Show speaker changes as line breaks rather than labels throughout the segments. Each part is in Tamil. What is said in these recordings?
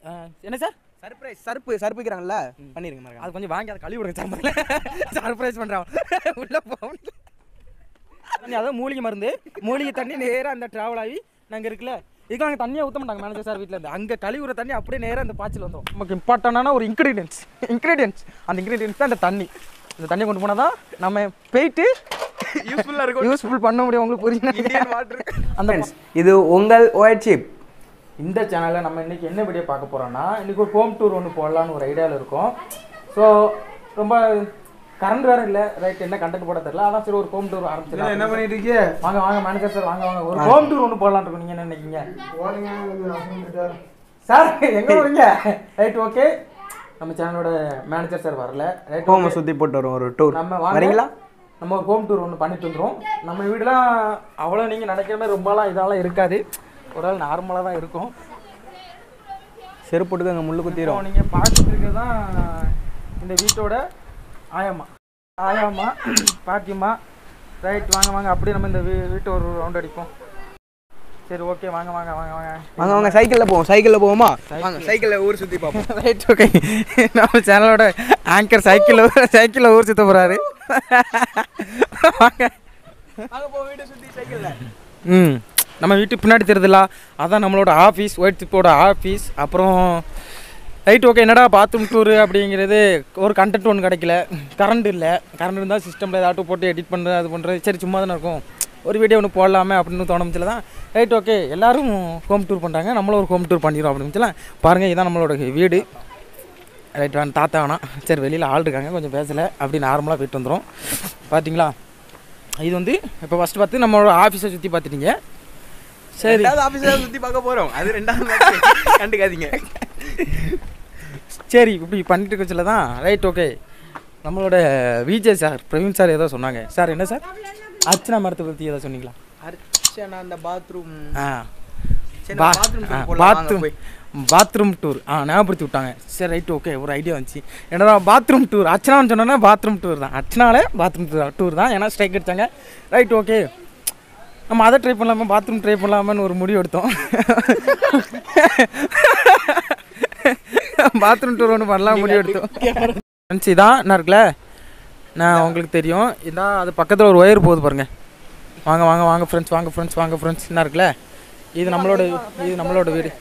என்ன சார்
சர்ப்ரைஸ் சர்ப்ரைக்கிறாங்கல்ல பண்ணிருங்க மாதிரி
அது கொஞ்சம் வாங்கி அதை கழுவி விடுங்க சார் சர்ப்ரைஸ் பண்ணுறான் உள்ளே போகணும் தண்ணி அதாவது மூலிகை மருந்து மூலிகை தண்ணி நேராக அந்த ட்ராவல் ஆகி நாங்கள் இருக்குல்ல இதுக்கு நாங்கள் தண்ணியை ஊற்ற மாட்டாங்க மேனேஜர் சார் வீட்டில் இருந்து அங்கே கழுவுற தண்ணி அப்படியே நேராக அந்த பாய்ச்சல் வந்துடும் நமக்கு இம்பார்ட்டண்டான ஒரு இன்க்ரீடியன்ஸ் அந்த இன்க்ரீடியன்ஸ் தான் அந்த தண்ணி இந்த தண்ணி கொண்டு போனால் தான் நம்ம போயிட்டு
யூஸ்ஃபுல்லாக இருக்கும்
யூஸ்ஃபுல் பண்ண முடியும் உங்களுக்கு புரியுது அந்த
இது உங்கள் ஓஎட்ஷிப்
இந்த சேனலில் நம்ம இன்றைக்கி என்ன வீடியோ பார்க்க போகிறோம்னா இன்றைக்கி ஒரு ஹோம் டூர் ஒன்று போடலான்னு ஒரு ஐடியாவில் இருக்கும் ஸோ ரொம்ப கரண்ட் வேறு இல்லை ரைட் என்ன கண்டென்ட் போட தெரியல அதான் சரி ஒரு ஹோம் டூர் ஆரம்பிச்சிடலாம்
என்ன பண்ணிட்டு இருக்கீங்க
வாங்க மேனேஜர் சார் வாங்க ஒரு ஹோம் டூர் ஒன்று போடலான்னு இருக்கும் நீங்கள் என்ன நினைக்கிங்க சார் எங்கே வரீங்க ரைட் ஓகே நம்ம சேனலோட மேனேஜர் சார் வரல ரைட்
ஹோமை சுற்றி போட்டு வரும் ஒரு டூர்
நம்ம
வரீங்களா
நம்ம ஒரு ஹோம் டூர் ஒன்று பண்ணிட்டு வந்துடும் நம்ம வீடெலாம் அவ்வளோ நீங்கள் நினைக்கிற மாதிரி ரொம்பலாம் இதெல்லாம் இருக்காது ஒரு ஆள் நார்மலாக தான் இருக்கும்
செருப்புட்டுக்கு அங்கே முள்ளு குத்திடும்
நீங்கள் பார்த்துட்டு இருக்கிறது தான் இந்த வீட்டோட ஆயாம்மா பாட்டியம்மா ரைட் வாங்க அப்படியே நம்ம இந்த வீட்டை ஒரு ரவுண்ட் அடிப்போம் சரி ஓகே வாங்க
சைக்கிளில் போவோமா வாங்க சைக்கிளில் ஊர் சுற்றி பார்ப்போம்
ரைட் ஓகே நம்ம சேனலோட ஆங்கர் சைக்கிளில் ஊர் சுற்ற போகிறாரு வாங்க
வீட்டை சுற்றி சைக்கிளில்
நம்ம வீட்டுக்கு பின்னாடி தெரியுதுல அதான் நம்மளோட ஆஃபீஸ் ஒயிட் சிப்போட ஆஃபீஸ் அப்புறம் ரைட் ஓகே என்னடா பாத்ரூம் டூரு அப்படிங்கிறது ஒரு கண்டென்ட் ஒன்று கிடைக்கல கரண்ட் இல்லை கரண்ட் இருந்தால் சிஸ்டமில் ஏதாட்டும் போட்டு எடிட் பண்ணுறது அது பண்ணுறது சரி சும்மா தானே இருக்கும் ஒரு வீடியோ ஒன்று போடலாமே அப்படின்னு தோணுச்சுல தான் ரைட் ஓகே எல்லோரும் ஹோம் டூர் பண்ணுறாங்க நம்மளும் ஒரு ஹோம் டூர் பண்ணிடுவோம் அப்படின்னு பாருங்கள் இதுதான் நம்மளோட வீடு ரைட் வேணும் தாத்தா வேணாம் சரி வெளியில் ஆள் இருக்காங்க கொஞ்சம் பேசலை அப்படி நார்மலாக போயிட்டு வந்துடும் பார்த்தீங்களா இது வந்து இப்போ ஃபஸ்ட்டு பார்த்து நம்மளோட ஆஃபீஸை சுற்றி பார்த்துட்டீங்க சரி
ஆஃபீஸில் சுற்றி பார்க்க போகிறோம் அது ரெண்டாவது கண்டுக்காதீங்க
சரி இப்படி பண்ணிட்டு இருக்கச்சில தான் ரைட் ஓகே நம்மளோட விஜய் சார் பிரவீன் சார் ஏதோ சொன்னாங்க சார் என்ன சார் அர்ச்சனா மரத்தை பற்றி ஏதோ சொன்னீங்களா
அர்ச்சனா அந்த பாத்ரூம்
பாத்ரூம் டூர் ஞாபகப்படுத்தி விட்டாங்க சரி ரைட் ஓகே ஒரு ஐடியா வந்துச்சு என்னடா பாத்ரூம் டூர் அர்ச்சனான்னு சொன்னோன்னா பாத்ரூம் டூர் தான் அர்ச்சனாலே பாத்ரூம் டூர் தான் ஏன்னா ஸ்ட்ரைக் எடுத்தாங்க ரைட் ஓகே நம்ம அதை ட்ரை பண்ணலாமா பாத்ரூம் ட்ரை பண்ணலாமான்னு ஒரு முடிவு எடுத்தோம் பாத்ரூம் டூர் ஒன்று பண்ணலாம் முடிவு எடுத்தோம் ஃப்ரெண்ட்ஸ் இதான் என்ன இருக்குல்ல நான் உங்களுக்கு தெரியும் இதான் அது பக்கத்தில் ஒரு ஒயர் போகுது பாருங்கள் வாங்க ஃப்ரெண்ட்ஸ் என்ன இருக்குல்ல இது நம்மளோட வீடு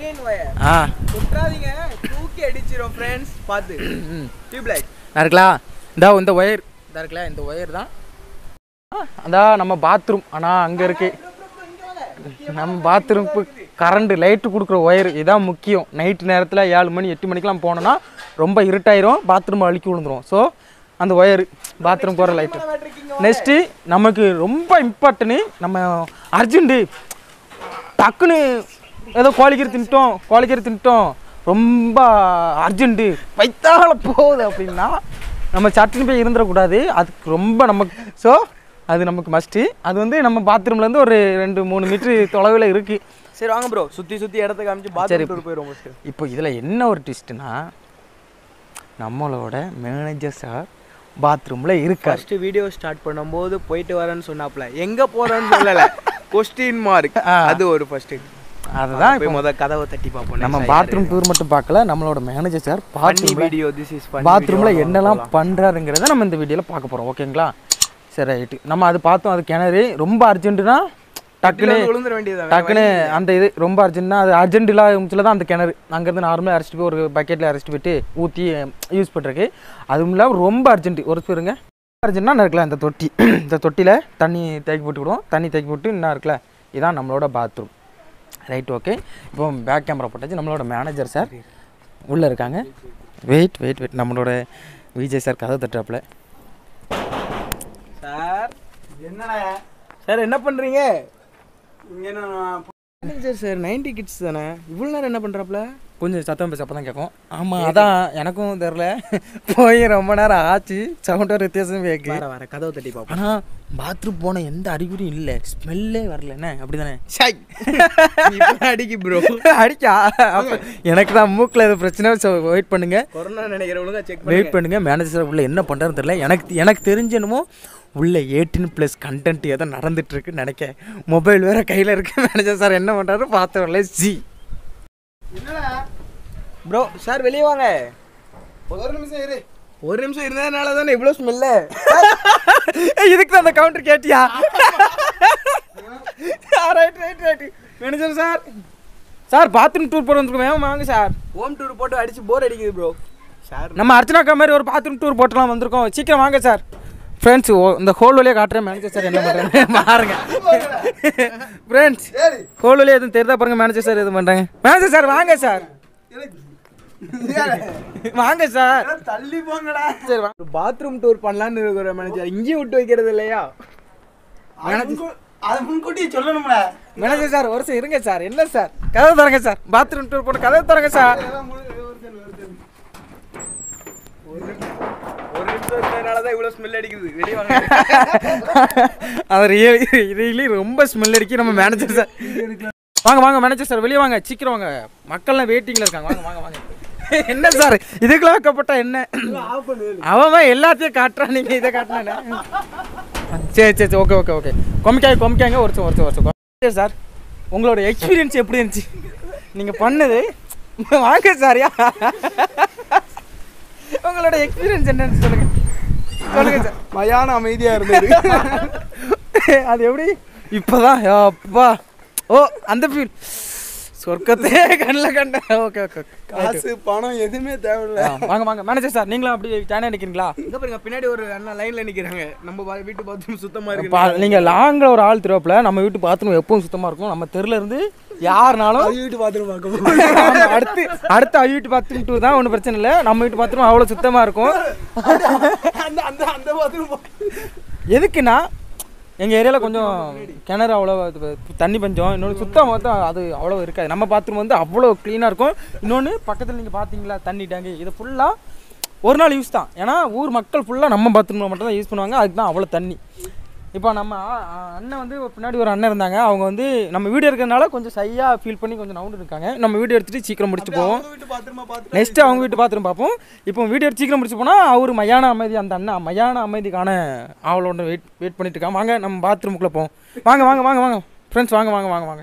தூக்கி அடிச்சிரும் ஃப்ரெண்ட்ஸ் பார்த்து
இருக்குல்ல இந்த ஒயர் இருக்குல்ல இந்த ஒயர் தான் அதான் நம்ம பாத்ரூம் ஆனால் அங்கே இருக்கு நம்ம பாத்ரூமுக்கு கரண்ட் லைட்டு கொடுக்குற ஒயர் இதான் முக்கியம் நைட்டு நேரத்தில் 7 மணி 8 மணிக்கெலாம் போனோன்னா ரொம்ப இருட்டாயிரும் பாத்ரூம் அழுக்கி விழுந்துரும் ஸோ அந்த ஒயரு பாத்ரூம் போகிற லைட்டு நெக்ஸ்ட்டு நமக்கு ரொம்ப இம்பார்ட்டன்னு நம்ம அர்ஜென்ட்டு டக்குன்னு ஏதோ கோழிக்கறி தின்ட்டோம் ரொம்ப அர்ஜென்ட்டு வைத்தால போகுது அப்படின்னா நம்ம சட்டுன்னு போய் இருந்துடக்கூடாது அதுக்கு ரொம்ப நமக்கு ஸோ அது நமக்கு மஸ்ட்டு அது வந்து நம்ம பாத்ரூம்லேருந்து ஒரு 2-3 மீட்ரு தொலைவில் இருக்குது
சரி வாங்க ப்ரோ சுற்றி இடத்த காமிச்சு பாத்ரூம் போயிடும் ஃபஸ்ட்டு
இப்போ இதில் என்ன ஒரு ட்விஸ்ட்டுனா நம்மளோட மேனேஜர் சார் பாத்ரூமில் இருக்கா
ஃபஸ்ட்டு வீடியோ ஸ்டார்ட் பண்ணும்போது போயிட்டு வரேன்னு சொன்னாப்புல எங்கே போகிறேன்னு சொல்லலை கொஸ்டின் மார்க் அது ஒரு ஃபஸ்ட்டு அதுதான் இப்போ முதல் கதவை தட்டி பார்ப்போம்
நம்ம பாத்ரூம் டூர் மட்டும் பார்க்கல நம்மளோட மேனேஜர் சார்
வீடியோ
பாத்ரூமில் என்னெல்லாம் பண்ணுறாருங்கிறத நம்ம இந்த வீடியோவில் பார்க்க போகிறோம் ஓகேங்களா சரி ரைட்டு நம்ம அது பார்த்தோம் அது கிணறு ரொம்ப அர்ஜென்ட்டுனா டக்குன்னு அந்த இது ரொம்ப அர்ஜென்ட்னா அது அர்ஜென்ட் இல்லாத தான் அந்த கிணறு அங்கேருந்து நார்மலாக அரைச்சிட்டு போய் ஒரு பக்கெட்டில் அரைச்சிட்டு போயிட்டு ஊற்றி யூஸ் பண்ணுறதுக்கு அதுவும் இல்லாமல் ரொம்ப அர்ஜென்ட்டு ஒரு பேருங்க அர்ஜென்ட்னா இருக்கலாம் இந்த தொட்டியில் தண்ணி தேக்கி போட்டுக்கிடுவோம் தண்ணி தேக்கி போட்டு என்ன இருக்குல்ல இதுதான் நம்மளோட பாத்ரூம் ரைட் ஓகே இப்போ பேக் கேமரா போட்டாச்சு நம்மளோட மேனேஜர் சார் உள்ளே இருக்காங்க வெயிட் நம்மளோட விஜய் சார் கதை தட்டுறாப்புல
சார் என்ன பண்ணுறீங்க சார் 90 கிட்ஸ் தானே இவ்வளோ நேரம் என்ன பண்ணுறாப்புல
கொஞ்சம் சத்தம் பேச அப்போ தான் கேட்கும் ஆமாம் அதான் எனக்கும் தெரில போய் ரொம்ப நேரம் ஆச்சு சவுண்ட் ஒரு வித்தியாசம் கேட்கு
வர கதவை தட்டி பார்ப்போம்
ஆனால் பாத்ரூம் போன எந்த அறிகுறியும் இல்லை ஸ்மெல்லே வரல என்ன அப்படி தானே
அடிக்கி ப்ரோ
அடிக்கா எனக்கு தான் மூக்கில் எது பிரச்சனை வெயிட் பண்ணுங்க
கொரோனா நினைக்கிறவங்க செக்
வெயிட் பண்ணுங்க மேனேஜர் உள்ள என்ன பண்ணுறாருன்னு தெரியல எனக்கு தெரிஞ்ச என்னமோ உள்ள 18+ கண்டென்ட் ஏதோ நடந்துட்டுருக்குன்னு நினைக்க மொபைல் வேறு கையில் இருக்கு மேனேஜர் சார் என்ன பண்ணுறாரு பார்த்து வரல
ப்ரோ சார் வெளியே வாங்க. ஒரு நிமிஷம் இருந்ததுனால தானே இவ்வளோ ஸ்மெல்லு.
இதுக்கு தான் அந்த கவுண்டர் கேட்டியா? Right manager sir. Sir bathroom tour போட வந்துருக்கோம், வாங்க சார்.
ஹோம் டூர் போட்டு அடிச்சு போர் அடிக்குது ப்ரோ. சார்
நம்ம அர்ச்சனாக்கா மாதிரி ஒரு பாத்ரூம் டூர் போட்டுலாம் வந்திருக்கோம், சீக்கிரம் வாங்க சார். ஃப்ரெண்ட்ஸ் இந்த ஹோல் வழியாக காட்டுறேன் மேனேஜர் சார் என்ன பண்ணுறாங்க பாருங்க. ஃப்ரெண்ட்ஸ் ஹோல் வழியாக எதுவும் தெரிதா பாருங்க மேனேஜர் சார் எதுவும் பண்ணுறாங்க. மேனேஜர் சார் வாங்க சார், வாங்க சார்.
தள்ளி போங்கடா.
சரி வாங்க.
பாத்ரூம் டூர் பண்ணலான்னு இருக்கிற மேனேஜர் இங்கேயும் விட்டு வைக்கிறது இல்லையா?
அது முன்கூட்டியே சொல்லணும்ல.
மேனேஜர் சார் ஒரு இருங்க சார். என்ன சார் கதவை தரங்க சார், பாத்ரூம் டூர் போட்டு கதவை தரங்க சார்.
ஒரு நிமிஷம் இருந்ததுனால தான் இவ்வளோ ஸ்மெல் அடிக்குது. வெளியே வாங்க.
அது ரியலி ரொம்ப ஸ்மெல் அடிக்கி நம்ம மேனேஜர் சார். வாங்க வாங்க மேனேஜர் சார் வெளியே வாங்க, சீக்கிரம் வாங்க. மக்கள்லாம் வெயிட்டிங்கில் இருக்காங்க, வாங்க வாங்க வாங்க. என்ன சார் இதுக்குள்ள வைக்கப்பட்டா என்ன? அவன் எல்லாத்தையும் காட்டுறான், நீங்கள் இதை காட்டினா. சரி ஓகே கொமிக்காங்க ஒரு சார். உங்களோட எக்ஸ்பீரியன்ஸ் எப்படி இருந்துச்சு நீங்கள் பண்ணது? வாங்க சார். உங்களோட எக்ஸ்பீரியன்ஸ் என்னன்னு சொல்லுங்க சார்.
மயான அமைதியாக இருந்தது.
அது எப்படி இப்போதான் அப்பா ஓ அந்த ஃபீல் சொர்க்கத்தையே கண்ணில் கண்டேன். ஓகே
காசு பணம் எதுவுமே தேவையில்லை.
வாங்க மேனேஜர் சார் நீங்களும் அப்படி ஜாயின் நிற்கிறீங்களா?
இங்கே பாருங்க பின்னாடி ஒரு அண்ணா லைனில் நிற்கிறாங்க. நம்ம வீட்டு பாத்ரூம் சுத்தமாக இருக்கு.
நீங்கள் லாங்கில் ஒரு ஆள் திருவாப்பில் நம்ம வீட்டு பாத்ரூம் எப்பவும் சுத்தமாக இருக்கும். நம்ம தெருல இருந்து யாருனாலும்
வீட்டு பாத்ரூம் பார்க்க
அடுத்த வீட்டு பாத்ரூம் டூர் தான், ஒன்றும் பிரச்சனை இல்லை. நம்ம வீட்டு பாத்ரூம் அவ்வளோ சுத்தமாக இருக்கும்.
அந்த பாத்ரூம்
எதுக்குன்னா எங்கள் ஏரியாவில் கொஞ்சம் கிணறு அவ்வளோ தண்ணி பஞ்சம், இன்னொன்று சுத்தம் மொத்தம் அது அவ்வளோ இருக்காது. நம்ம பாத்ரூம் வந்து அவ்வளோ க்ளீனாக இருக்கும். இன்னொன்று பக்கத்தில் நீங்கள் பார்த்தீங்களா தண்ணி டேங்கு, இது ஃபுல்லாக ஒரு நாள் யூஸ் தான். ஏன்னா ஊர் மக்கள் ஃபுல்லாக நம்ம பாத்ரூமில் மட்டும் தான் யூஸ் பண்ணுவாங்க, அதுக்கு தான் அவ்வளோ தண்ணி. இப்போ நம்ம அண்ணன் வந்து பின்னாடி ஒரு அண்ணன் இருந்தாங்க, அவங்க வந்து நம்ம வீடியோ இருக்கிறதுனால கொஞ்சம் சையாக ஃபீல் பண்ணி கொஞ்சம் நவுண்டு இருக்காங்க. நம்ம வீடியோ எடுத்துகிட்டு சீக்கிரம் முடிச்சு போவோம். நெக்ஸ்ட்டு அவங்க வீட்டு பாத்ரூம் பார்ப்போம். இப்போ வீடியோ எடுத்து சீக்கிரம் முடிச்சு போனால் அவர் மயான அமைதி, அந்த அண்ணன் மயான அமைதிக்கான அவளோட வெயிட் பண்ணிட்டு இருக்காங்க. வாங்க நம்ம பாத்ரூமுக்குள்ளே போவோம். வாங்க ஃப்ரெண்ட்ஸ் வாங்க.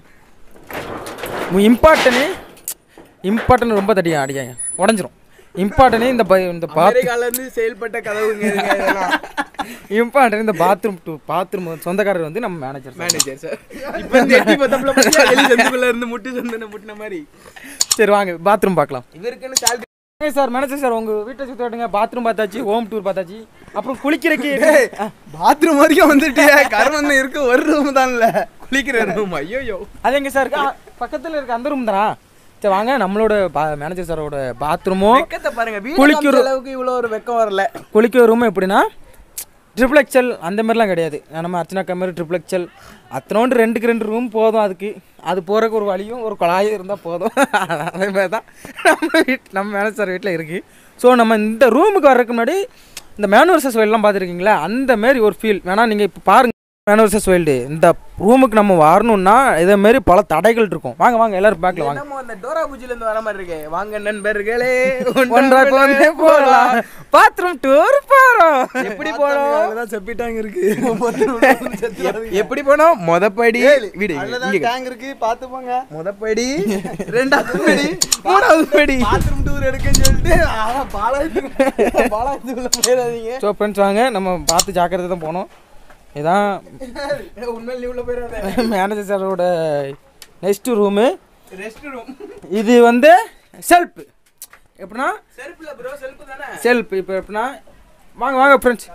இம்பார்ட்டன்ட் ரொம்ப அடிக்காங்க உடஞ்சிரும். இம்பார்ட்டனே இந்த
பாத்ரூம்லேருந்து செயல்பட்ட கதவுங்க.
இம்பார்ட்டன்ட் இந்த பாத்ரூம் சொந்தக்காரர் வந்து நம்ம மேனேஜர்
சார். இப்போ இந்த எட்டி பத்தப்பல இருந்து முட்டின மாதிரி.
சரி வாங்க பாத்ரூம் பார்க்கலாம்.
இவருக்குன்னு சால்ரி
சார் மேனேஜர் சார் உங்கள் வீட்டை சுற்றி விட்டுங்க. பாத்ரூம் பார்த்தாச்சு, ஹோம் டூர் பார்த்தாச்சு, அப்புறம் குளிக்கிறக்கு
பாத்ரூம் வரைக்கும் வந்துட்டு கர்மம் இருக்கு. ஒரு ரூம் தான் இல்லை, குளிக்கிற ரூம். ஐயோ
அது எங்கே சார் பக்கத்தில் இருக்க அந்த ரூம் தானா? சரி வாங்க நம்மளோட மேனேஜர் சாரோட பாத்ரூமும்
பாருங்க.
குளிக்கிற
அளவுக்கு இவ்வளோ ஒரு வெக்கம் வரல.
குளிக்கிற ரூம் எப்படின்னா ட்ரிபிள் எக்ஸ்எல் அந்த மாதிரிலாம் கிடையாது. நம்ம அர்ச்சனாக்கா மாதிரி ட்ரிபிள் எக்ஸ்எல் அத்தனோண்டு 2 ரூம் போதும். அதுக்கு அது போகிறக்கு ஒரு வழியும் ஒரு குழாயும் இருந்தால் போதும். அதே மாதிரி தான் நம்ம மேனேஜர் வீட்டில் இருக்குது. ஸோ நம்ம இந்த ரூமுக்கு வர்றதுக்கு முன்னாடி இந்த மேன் வர்சஸ் வைல்ட்லாம் பார்த்துருக்கீங்களா, அந்த மாதிரி ஒரு ஃபீல் வேணால் நீங்கள் இப்போ பாருங்கள். மேன் வர்சஸ் வைல்டு இந்த ரூமுக்கு நம்ம வரணும்னா இதே மாதிரி பல தடைகள் இருக்கும். வாங்க எல்லாரும் பேக்கில் வாங்க.
அந்த டோரா பூஜிலேருந்து வர மாதிரி இருக்கே. வாங்க நண்பர்களே
போகலாம், பாத்ரூம் டூர் போகிறோம்.
எப்படி போனோம்? செப்பிட்டாங்க இருக்கு. எப்படி போனோம்? மொதப்படி வீடு டேங்க் இருக்கு, பார்த்து போங்க. மொதப்படி, 2வது படி, 3வது படி. பாத்ரூம் டூர் எடுக்கன்னு சொல்லிட்டு பாலாயத்துக்குள்ள போயிடாதீங்க.
ஸோ ஃப்ரெண்ட்ஸ் வாங்க நம்ம பார்த்து ஜாக்கிரதை தான் போனோம். இதான்
உண்மையில உள்ள போயிடாத
மேனேஜர் சாரோட நெக்ஸ்ட் ரூமு.
Rest room.
இது வந்து செல்ஃப். எப்படின்னா
செல்ஃப்ல ப்ரோ, செல்ஃப் தானே
செல்ஃப். இப்போ எப்படின்னா வாங்க ஃப்ரெண்ட்ஸ்,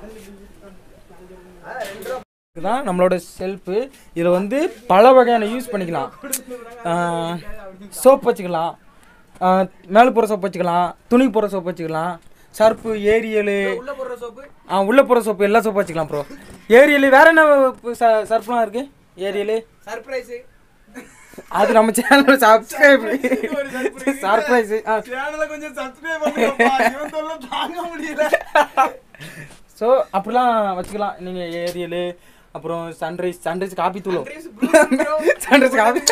இதுதான் நம்மளோட செல்ஃபு. இதில் வந்து பல வகையான யூஸ் பண்ணிக்கலாம். சோப் வச்சுக்கலாம், மேலே போகிற சோப் வச்சுக்கலாம், துணி போகிற சோப் வச்சுக்கலாம், சர்ப்பு, ஏரியலு, உள்ள போகிற சோப்பு, எல்லா சோப்பு வச்சுக்கலாம் ப்ரோ. ஏரியலு வேற என்ன சர்ஃப்லாம் இருக்குது? ஏரியலு
சர்ப்ரைஸ்,
அது நம்ம சேனல் சப்ஸ்கிரைப் சர்ப்ரைஸ்
சேனலை கொஞ்சம் சப்ஸ்கிரைப் பண்ணுங்கப்பா. இவன் தொல்லை தாங்க முடியல.
ஸோ அப்படிலாம் வச்சுக்கலாம் நீங்கள். ஏரியலு, அப்புறம் சன்ரைஸ் காப்பி தூளோ, சன்ரைஸ் காப்பி.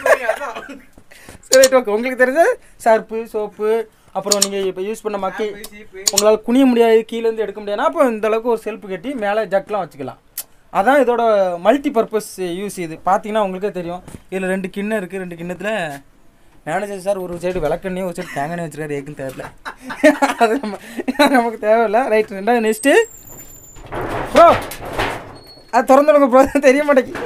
சரி ஓகே, உங்களுக்கு தெரிஞ்ச சர்ப்பு, சோப்பு, அப்புறம் நீங்கள் இப்போ யூஸ் பண்ண மக்கி உங்களால் குனிய முடியாது, கீழேருந்து எடுக்க முடியாதுன்னா அப்போ இந்தளவுக்கு ஒரு செல்ஃப் கட்டி மேலே ஜக்லாம் வச்சுக்கலாம். அதான் இதோட மல்டி பர்பஸ் யூஸ். இது பார்த்தீங்கன்னா உங்களுக்கே தெரியும். இதில் 2 கிண்ணம் இருக்குது. 2 கிண்ணத்தில் மேனேஜர் சார் ஒரு சைடு விளக்கண்ணையும் ஒரு சைடு தேங்காய் வச்சுருக்காரு ஏக்குன்னு தேவையில்ல. அது நமக்கு தேவையில்லை. ரைட். ரெண்டாவது நெக்ஸ்ட்டு ப்ரோ அது திறந்துடுங்க ப்ரோ, தெரிய மாட்டேங்குது.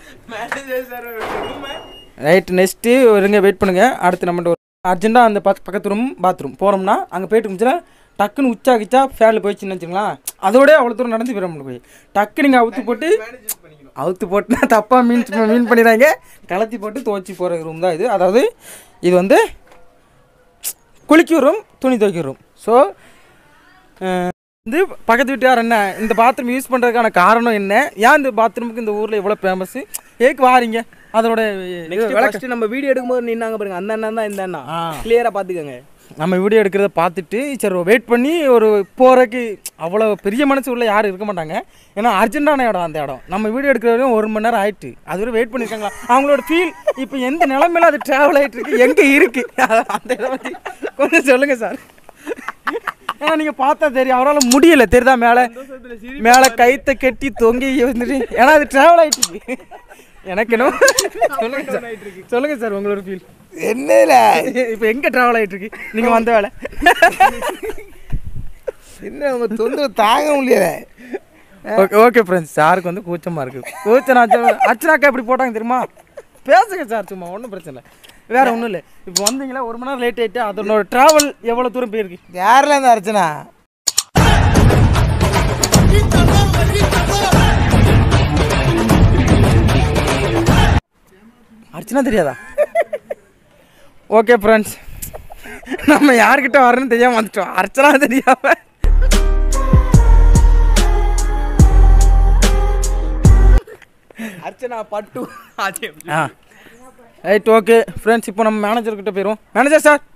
ரைட். நெக்ஸ்ட்டு இருங்க, வெயிட் பண்ணுங்கள். அடுத்து நம்மகிட்ட ஒரு அர்ஜென்ட்டாக அந்த பக்கத்து ரூம் பாத்ரூம் போகிறோம்னா அங்கே போயிட்டு இருந்துச்சுன்னா டக்குன்னு உச்சா கிச்சா ஃபேனில் போயிடுச்சுன்னு வச்சுங்களா, அதோடய அவ்வளோ தூரம் நடந்து போயிட முடியும். போய் டக்கு நீங்கள் அவுத்து போட்டுனா தப்பாக மீன் பண்ணிடுறாங்க. கலத்தி போட்டு துவச்சி போகிற ரூம் தான் இது. அதாவது இது வந்து குளிக்க ரூம், துணி துவைக்க ரூம். ஸோ வந்து பக்கத்து வீட்டுக்கார் என்ன இந்த பாத்ரூம் யூஸ் பண்ணுறதுக்கான காரணம் என்ன, ஏன் இந்த பாத்ரூமுக்கு இந்த ஊரில் இவ்வளோ ஃபேமஸ்ஸு, ஏக்கு வாரீங்க, அதோட
நெக்ஸ்ட் நம்ம வீடியோ எடுக்கும்போது நின்னாங்க பாருங்க, அந்த அண்ணன் தான் இந்த அண்ணா. கிளியராக பார்த்துக்கோங்க.
நம்ம வீடியோ எடுக்கிறத பார்த்துட்டு சரி வெயிட் பண்ணி ஒரு போகிறக்கு அவ்வளோ பெரிய மனசு உள்ள யாரும் இருக்க மாட்டாங்க. ஏன்னா அர்ஜென்ட்டான இடம் அந்த இடம். நம்ம வீடியோ எடுக்கிற வரையும் 1 மணி நேரம் ஆயிட்டு, அது வரை வெயிட் பண்ணியிருக்காங்களா, அவங்களோட ஃபீல் இப்போ எந்த நிலைமையில அது ட்ராவல் ஆகிட்டு இருக்கு, எங்கே இருக்குது, அந்த இதை பற்றி கொஞ்சம் சொல்லுங்கள் சார். ஏன்னா நீங்கள் பார்த்தா தெரியும், அவரால் முடியலை தெரியுதா, மேலே கைத்தை கட்டி தொங்கி வந்துட்டு, ஏன்னா அது ட்ராவல் ஆகிட்டு இருக்கு. எனக்கு என்ன சொல்லுங்கள் சார் உங்களோட ஃபீல்
என்ன
இப்போ எங்கே ட்ராவல் ஆகிட்டு இருக்கு நீங்கள் வந்த வேலை?
என்ன உங்க தொந்தரவு தாங்க முடியல.
ஓகே ஓகே ஃப்ரெண்ட்ஸ், சாருக்கு வந்து கூச்சமாக இருக்குது. கூச்சம் அர்ச்சனாக்கா எப்படி போட்டாங்க தெரியுமா, பேசுங்க சார், சும்மா ஒன்றும் பிரச்சனை இல்லை, வேறு ஒன்றும் இல்லை. இப்போ வந்தீங்களா 1 மணி நேரம் லேட் ஆகிட்டு, அதனோட ட்ராவல் எவ்வளோ தூரம் போயிருக்கு?
யாரில் அந்த அர்ச்சனா?
அர்ச்சனா தெரியாதா? ஓகே ஃப்ரெண்ட்ஸ், நம்ம யார்கிட்ட வரணும்னு தெரியாமல் வந்துட்டோம். அர்ச்சனா தெரியாம
அர்ச்சனா பட்டு.
ரைட். ஓகே ஃப்ரெண்ட்ஸ், இப்போ நம்ம மேனேஜர்கிட்ட போயிடுவோம். மேனேஜர் சார்,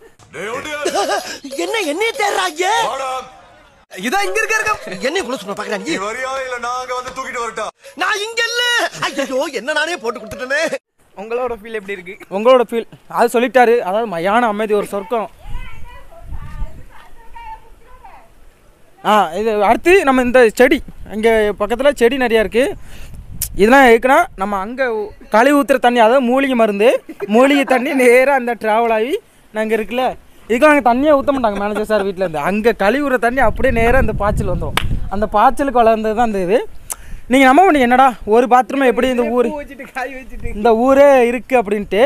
என்ன தேடுறாங்க? இதோ இங்க இருக்க என்ன குள்ள சொல்ல பாக்குறாங்க. நீ வரியா இல்ல நாங்க வந்து தூக்கிட்டு வரட்டா? நான் இங்க இல்ல. ஐயோ என்ன நானே போட்டு கொடுத்துட்டேனே.
உங்களோட ஃபீல் எப்படி இருக்கு?
உங்களோட ஃபீல் அது சொல்லிட்டாரு. அதாவது மயான அமைதி ஒரு சொர்க்கம். இது அடுத்து நம்ம இந்த செடி, இங்கே பக்கத்தில் செடி நிறையா இருக்குது. இதெல்லாம் எதுக்குன்னா நம்ம அங்கே கழிவு ஊற்றுற தண்ணி, அதாவது மூலிகை தண்ணி நேராக அந்த ட்ராவல் ஆகி நாங்கள் இருக்குல்ல, இதுக்கு நாங்கள் தண்ணியே ஊற்ற மாட்டாங்க மேனேஜர் சார் வீட்டில் இருந்து. அங்கே கழிவுற தண்ணி அப்படியே நேராக அந்த பாய்ச்சல் வந்துடும். அந்த பாய்ச்சலுக்கு வளர்ந்தது தான் இந்த இது. நீங்கள் நம்ப முடியும், என்னடா ஒரு பாத்ரூம் எப்படி இந்த ஊரே இருக்குது அப்படின்ட்டு,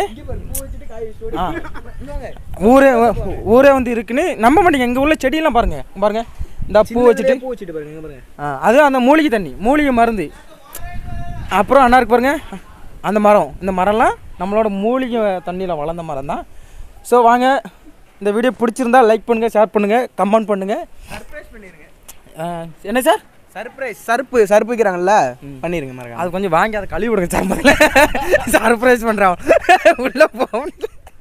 ஊரே வந்து இருக்குன்னு நம்ப மாட்டீங்க. எங்கள் உள்ள செடியெல்லாம் பாருங்கள், இந்த பூ வச்சுட்டு பாருங்க. அது அந்த மூலிகை தண்ணி, மூலிகை மருந்து. அப்புறம் அண்ணா இருக்கு பாருங்க, அந்த மரம், இந்த மரம்லாம் நம்மளோட மூலிகை தண்ணியில் வளர்ந்த மரம் தான். ஸோ வாங்க, இந்த வீடியோ பிடிச்சிருந்தா லைக் பண்ணுங்கள், ஷேர் பண்ணுங்கள், கமெண்ட் பண்ணுங்கள். என்ன சார்
சர்ப்ரைஸ் வைக்கிறாங்கல்ல, பண்ணிடுங்க மறக்காம.
அது கொஞ்சம் வாங்கி அதை கழுவி விடுங்க சார். முதல்ல சர்ப்ரைஸ் பண்ணுறான் உள்ள போவோம்.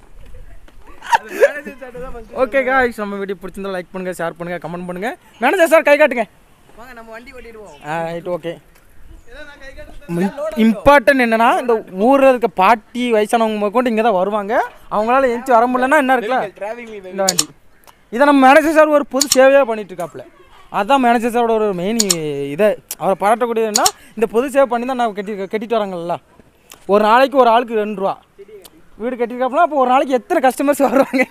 ஓகே காய்ஸ், நம்ம வீடியோ பிடிச்சிருந்தா லைக் பண்ணுங்கள், ஷேர் பண்ணுங்கள், கமெண்ட் பண்ணுங்கள். மேனேஜர் சார் கை காட்டுங்க.
வாங்க நம்ம வண்டி ஓட்டிடுவோம்.
ரைட். ஓகே. இம்பார்ட்டன்ட் என்னன்னா, இந்த ஊரில் இருக்க பாட்டி வயசானவங்க கொண்டு இங்கே தான் வருவாங்க. அவங்களால எந்திச்சு வர முடியலன்னா என்ன இருக்குல்ல இந்த வண்டி, இதை நம்ம மேனேஜர் சார் ஒரு பொது சேவையாக பண்ணிட்டு இருக்காப்புல. அதுதான் மேனேஜர் சாரோட ஒரு மெயின் இதை அவரை பாராட்டக்கூடியதுன்னா, இந்த பொது சேவை பண்ணி தான் நான் கட்டிட்டு வராங்கல்ல. ஒரு நாளைக்கு ஒரு ஆளுக்கு 2 ரூபா வீடு கட்டியிருக்காப்புல. அப்போ ஒரு நாளைக்கு எத்தனை கஸ்டமர்ஸ் வருவாங்க?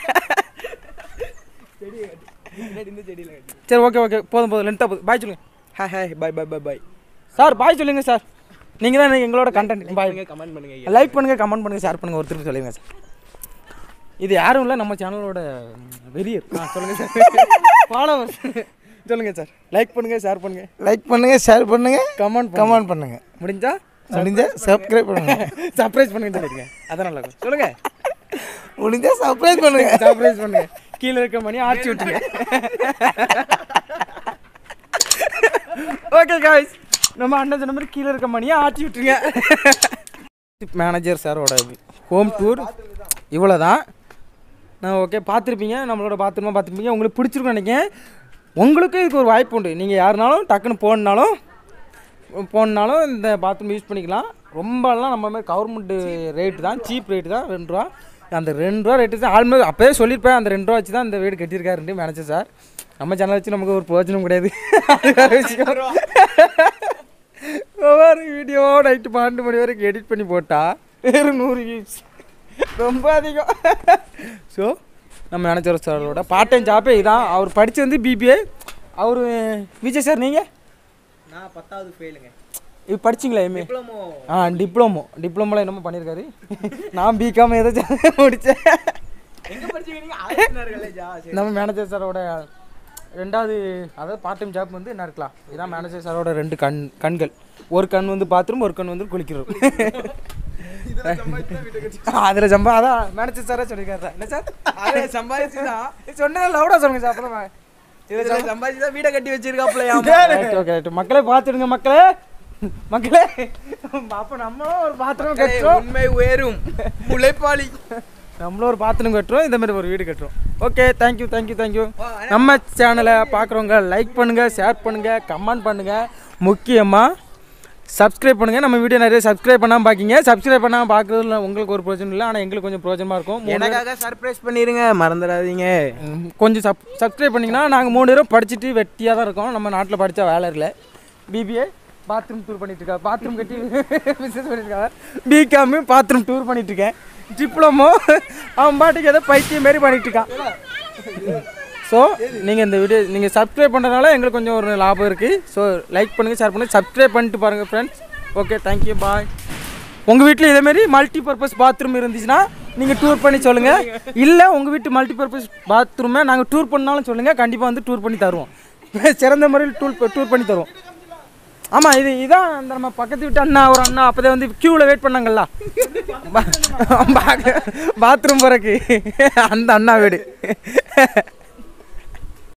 சரி ஓகே போதும் லென்த்தாக போதும். பாய் சொல்லுங்கள்.
Hi bye
sir. பாய் சொல்லுங்கள் சார், நீங்கள் தான் எங்களோட கண்டென்ட். பாய்.
கமெண்ட் பண்ணுங்க,
லைக் பண்ணுங்கள், கமெண்ட் பண்ணுங்கள், ஷேர் பண்ணுங்கள். ஒருத்தருக்கு சொல்லுங்கள் சார். இது யாரும் இல்லை, நம்ம சேனலோட வெறியர். சொல்லுங்கள் சார். ஃபாலோவர்ஸ் சொல்லுங்கள் சார். லைக் பண்ணுங்கள், ஷேர் பண்ணுங்கள், கமெண்ட் பண்ணுங்கள். முடிஞ்சா
சப்ஸ்கிரைப் பண்ணுங்க.
சர்ப்ரைஸ் பண்ணுங்க சொல்லிடுங்க. அதான் நல்லா இருக்கும். சொல்லுங்கள்.
முடிஞ்சா சர்ப்ரைஸ் பண்ணுங்க.
கீழே இருக்க மணி ஆட்சி விட்டுங்க. ஓகே காய்ஸ், நம்ம அண்ணன் சொன்ன மாதிரி கீழே இருக்க மணியை ஆட்சி விட்டுருங்க. மேனேஜர் சாரோட ஹோம் டூர் இவ்வளோ தான். நான் ஓகே பார்த்துருப்பீங்க, நம்மளோட பாத்ரூமாக பார்த்துருப்பீங்க. உங்களுக்கு பிடிச்சிருக்குன்னு நினைக்கிறேன். உங்களுக்கு இதுக்கு ஒரு வாய்ப்பு உண்டு. நீங்கள் யாருனாலும் டக்குன்னு போனாலும் இந்த பாத்ரூம் யூஸ் பண்ணிக்கலாம். ரொம்பலாம் நம்ம மாதிரி கவர்மெண்ட் ரேட்டு தான், சீப் ரேட்டு தான், 2 ரூபா. அந்த 2 ரூபா ரேட்டு தான் ஆல்மோஸ்ட் அப்போயே சொல்லியிருப்பேன். அந்த 2 ரூபா வச்சு தான் இந்த வீடு கட்டியிருக்காருன்ட்டு மேனேஜர் சார். நம்ம சேனல் வச்சு நமக்கு ஒரு பிரயோஜனம் கிடையாது. ஒவ்வொரு வீடியோ நைட்டு 12 மணி வரைக்கும் எடிட் பண்ணி போட்டால் வெறும் 100 வியூஸ். ரொம்ப அதிகம். ஸோ நம்ம மேனேஜர் சாரோட பார்ட் டைம் ஜாப்பே இதான். அவர் படித்து வந்து பிபிஏ. அவர் விஜய் சார் நீங்கள்?
நான் 10வது ஃபெயிலுங்க.
இப்போ படிச்சிங்களா எம்ஏ?
டிப்ளமோ.
டிப்ளமோலாம் என்னமோ பண்ணியிருக்காரு. நான் பிகாம் ஏதாச்சும் முடித்தேன்.
எங்கே படிச்சீங்க நீங்கள்?
நம்ம மேனேஜர் சாரோட 2வது அதாவது பார்ட் டைம் ஜாப் வந்து என்ன இருக்கலாம். இதுதான் மேனேஜர் சாரோட 2 கண்கள். ஒரு கண் வந்து பாத்ரூம், ஒரு கண் வந்து குளிக்கிறோம். அதில் சம்பா அதான் மேனேஜர் சாரா சொல்லியிருக்காரு. என்ன சார்
அதை சம்பாதிச்சு தான்
சொன்னேன் லவுடாக சொல்லுங்கள் சார். அப்புறம்
இதில் சம்பாதிச்சு தான் வீடை கட்டி வச்சிருக்காப்லையா?
ஓகே மக்களே பார்த்துடுங்க மக்களே. அப்போ நம்மளும் ஒரு பாத்ரூம் கட்டுறோம்.
உண்மை உயரும் உழைப்பாளி.
நம்மளும் ஒரு பாத்ரூம் கட்டுறோம், இந்த மாதிரி ஒரு வீடு கட்டுறோம். Okay thank you. நம்ம சேனலை பார்க்குறவங்க லைக் பண்ணுங்கள், ஷேர் பண்ணுங்கள், கமெண்ட் பண்ணுங்கள், முக்கியமாக சப்ஸ்கிரைப் பண்ணுங்கள். நம்ம வீடியோ நிறைய சப்ஸ்கிரைப் பண்ணாமல் பார்க்கிங்க. சப்ஸ்கிரைப் பண்ணாமல் பார்க்குறதுல உங்களுக்கு ஒரு பிரயோஜனம் இல்லை, ஆனால் எங்களுக்கு கொஞ்சம் பிரயோஜனமாக இருக்கும்.
எனக்காக சர்ப்ரைஸ் பண்ணிடுங்க, மறந்துடாதீங்க.
கொஞ்சம் சப்ஸ்கிரைப் பண்ணிங்கன்னா நாங்கள் 3 பேரும் படிச்சுட்டு வெட்டியாக தான் இருக்கோம். நம்ம நாட்டில் படித்தா வேலை இல்லை. பிபிஏ பாத்ரூம் டூர் பண்ணிகிட்ருக்கா, பாத்ரூம் கட்டி பிஸ்னஸ் பண்ணியிருக்காங்க. பிகாமு பாத்ரூம் டூர் பண்ணிகிட்ருக்கேன். டிப்ளமோ அவன் பாட்டுக்கு ஏதோ பைத்தியம் மாரி பண்ணிகிட்ருக்கான். ஸோ நீங்கள் இந்த வீடியோ நீங்கள் சப்ஸ்கிரைப் பண்ணுறதுனால எங்களுக்கு கொஞ்சம் ஒரு லாபம் இருக்குது. ஸோ லைக் பண்ணுங்கள், ஷேர் பண்ணுங்கள், சப்ஸ்கிரைப் பண்ணிட்டு பாருங்கள் ஃப்ரெண்ட்ஸ். Okay thank you bye. உங்கள் வீட்டில் இதேமாரி மல்டி பர்பஸ் பாத்ரூம் இருந்துச்சுன்னா நீங்கள் டூர் பண்ணி சொல்லுங்கள். இல்லை உங்கள் வீட்டு மல்டி பர்பஸ் பாத்ரூமை நாங்கள் டூர் பண்ணாலும் சொல்லுங்கள், கண்டிப்பாக வந்து டூர் பண்ணி தருவோம். சிறந்த முறையில் டூர் பண்ணி தருவோம். ஆமாம் இதான் அந்த நம்ம பக்கத்து வீட்டு அண்ணா ஒரு அண்ணா அப்போதே வந்து க்யூவில் வெயிட் பண்ணாங்கல்ல பாத்ரூம் போகிறக்கு, அந்த அண்ணா வீடு.